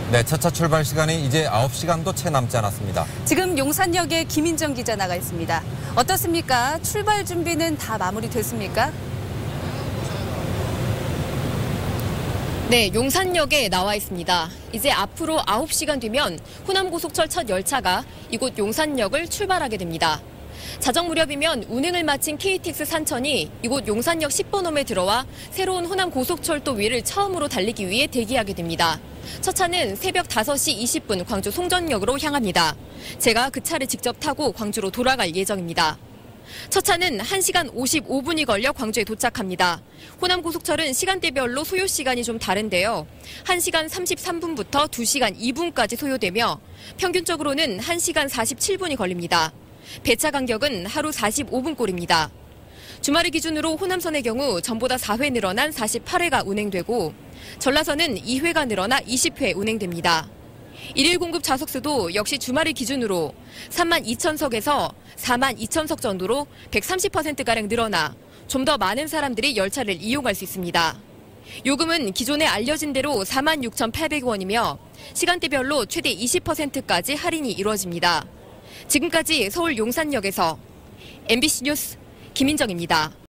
네, 첫차 출발 시간이 이제 9시간도 채 남지 않았습니다. 지금 용산역에 김인정 기자 나가 있습니다. 어떻습니까? 출발 준비는 다 마무리됐습니까? 네, 용산역에 나와 있습니다. 이제 앞으로 9시간 뒤면 호남고속철 첫 열차가 이곳 용산역을 출발하게 됩니다. 자정 무렵이면 운행을 마친 KTX 산천이 이곳 용산역 10번홈에 들어와 새로운 호남고속철도 위를 처음으로 달리기 위해 대기하게 됩니다. 첫 차는 새벽 5시 20분 광주 송전역으로 향합니다. 제가 그 차를 직접 타고 광주로 돌아갈 예정입니다. 첫 차는 1시간 55분이 걸려 광주에 도착합니다. 호남고속철은 시간대별로 소요 시간이 좀 다른데요. 1시간 33분부터 2시간 2분까지 소요되며 평균적으로는 1시간 47분이 걸립니다. 배차 간격은 하루 45분꼴입니다. 주말을 기준으로 호남선의 경우 전보다 4회 늘어난 48회가 운행되고 전라선은 2회가 늘어나 20회 운행됩니다. 일일 공급 좌석수도 역시 주말을 기준으로 32,000석에서 42,000석 정도로 130%가량 늘어나 좀 더 많은 사람들이 열차를 이용할 수 있습니다. 요금은 기존에 알려진 대로 46,800원이며 시간대별로 최대 20%까지 할인이 이루어집니다. 지금까지 서울 용산역에서 MBC 뉴스 김인정입니다.